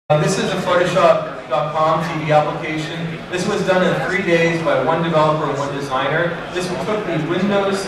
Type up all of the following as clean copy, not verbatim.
This is a Photoshop.com TV application. This was done in 3 days by one developer and one designer. This took the Windows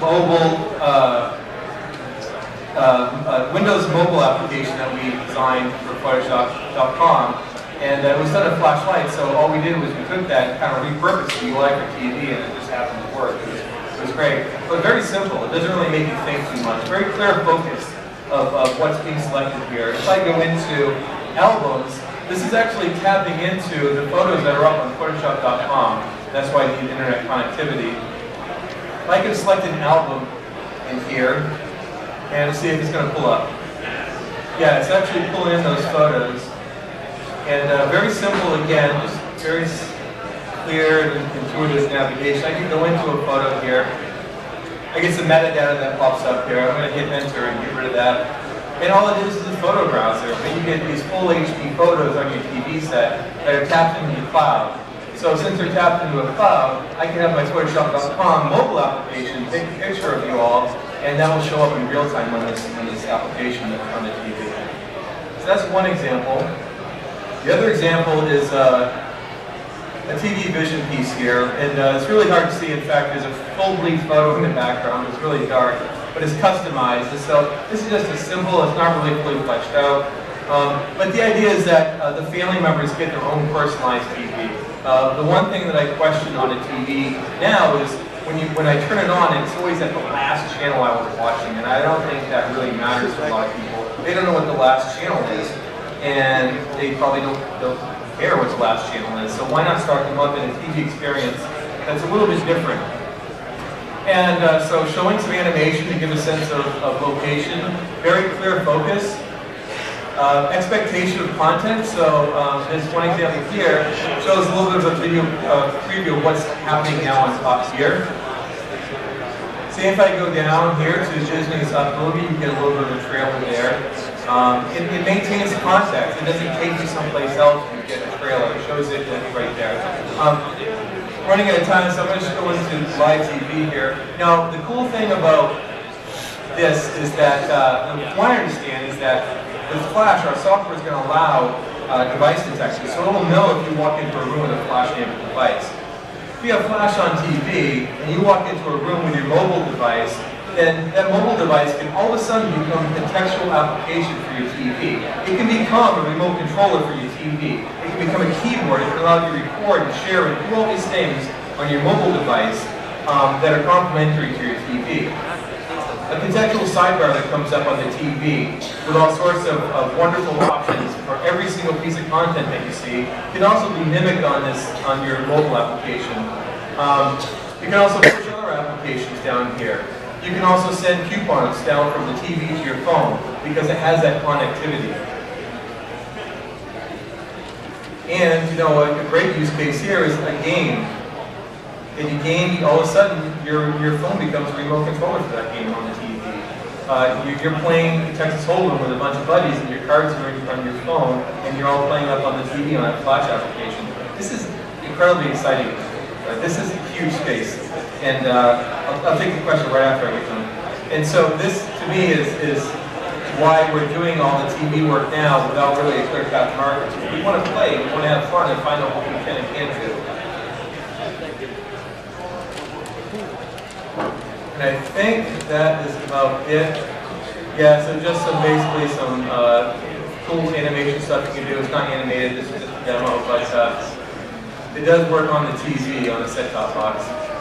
mobile application that we designed for Photoshop.com, and it was done in Flashlight. So all we did was we took that and kind of repurposed the UI for TV, and it just happened to work. It was great, but very simple. It doesn't really make you think too much. Very clear focus of what's being selected here. If I go into albums, this is actually tapping into the photos that are up on Photoshop.com. That's why I need internet connectivity. If I can select an album in here and see if it's going to pull up. Yeah, it's actually pulling in those photos. And very simple again, just very clear and intuitive navigation. I can go into a photo here. I get some metadata that pops up here. I'm going to hit enter and get rid of that. And all it is a photo browser, but you get these full HD photos on your TV set that are tapped into the cloud. So since they're tapped into a cloud, I can have my Photoshop.com mobile application take a picture of you all, and that will show up in real time on this application on the TV. So that's one example. The other example is a TV vision piece here, and it's really hard to see. In fact, there's a full bleed photo in the background. It's really dark, but it's customized. And so this is just a simple, it's not really fully fleshed out. But the idea is that the family members get their own personalized TV. The one thing that I question on a TV now is when I turn it on, it's always at the last channel I was watching, and I don't think that really matters to a lot of people. They don't know what the last channel is, and they probably don't care what the last channel is. So why not start them up in a TV experience that's a little bit different? And so showing some animation to give a sense of location, very clear focus, expectation of content. So this one example here shows a little bit of a video preview of what's happening now on top here. See, if I go down here to Disney's movie, you get a little bit of a trailer there. It maintains context. It doesn't take you someplace else when you get a trailer. It shows it right there. Running out of time, so I'm going to just go into live TV here. Now, the cool thing about this is that, what I understand is that with Flash, our software is going to allow device detection. So it will know if you walk into a room with a Flash-enabled device. If you have Flash on TV and you walk into a room with your mobile device, then that mobile device can all of a sudden become a contextual application for your TV. It can become a remote controller for your TV. It can become a keyboard. It can allow you to record and share and do all these things on your mobile device that are complementary to your TV. A contextual sidebar that comes up on the TV with all sorts of wonderful options for every single piece of content that you see can also be mimicked on your mobile application. You can also push other applications down here. You can also send coupons down from the TV to your phone because it has that connectivity. And you know, a great use case here is a game. And you game, all of a sudden, your phone becomes a remote controller for that game on the TV. You're playing Texas Hold'em with a bunch of buddies, and your cards are on your phone, and you're all playing up on the TV on that Flash application. This is incredibly exciting. This is a huge space, and I'll take the question right after I get done. And so this, to me, is why we're doing all the TV work now without really a clear-cut market. We want to play, we want to have fun, and find out what we can and can't do. And I think that is about it. Yeah, so just basically some cool animation stuff you can do. It's not animated, this is just a demo, but it does work on the TV, on the set-top box.